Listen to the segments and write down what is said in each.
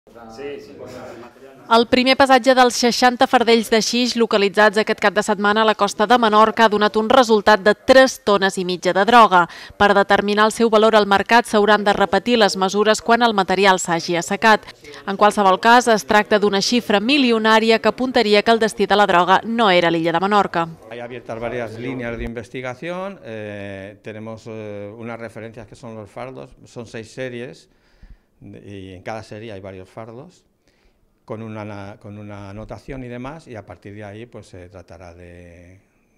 El primer pesatge dels 60 fardells de xix localitzats aquest cap de setmana a la costa de Menorca ha donat un resultat de 3,5 tones de droga. Per determinar el seu valor al mercat s'hauran de repetir les mesures quan el material s'hagi assecat. En qualsevol cas, es tracta d'una xifra milionària que apuntaria que el destí de la droga no era l'illa de Menorca. Hay abiertas varias líneas de investigación, tenemos unas referencias que son los fardos, son 6 series y en cada serie hay varios fardos con una anotación y demás, y a partir de ahí pues se tratará de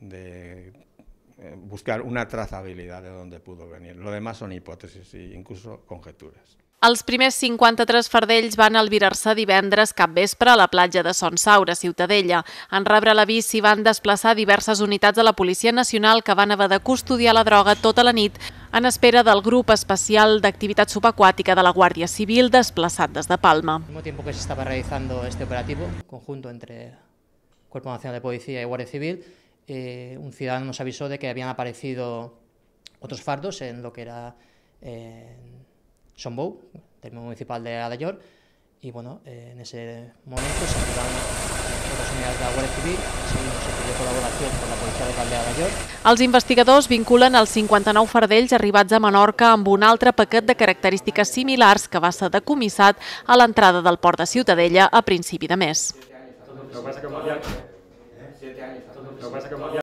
buscar una trazabilidad de dónde pudo venir. Lo demás son hipótesis e incluso conjeturas. Els primers 53 fardells van albirar-se divendres capvespre a la platja de Son Saura, Ciutadella. En rebre l'avís s'hi van desplaçar diverses unitats de la Policia Nacional que van haver de custodiar la droga tota la nit en espera del grup especial d'activitat subaquàtica de la Guàrdia Civil desplaçat des de Palma. Al mismo tiempo que se estaba realizando este operativo conjunto entre Cuerpo Nacional de Policía y Guardia Civil, un ciudadano nos avisó de que habían aparecido otros fardos en lo que era Son Bou, término municipal de Alaior, y bueno, en ese momento se activaron otras unidades de la Guardia Civil, se pidió colaboración con la Policía Local de Alaior. Els investigadors vinculen els 59 fardells arribats a Menorca amb un altre paquet de característiques similars que va ser decomissat a l'entrada del port de Ciutadella a principi de mes.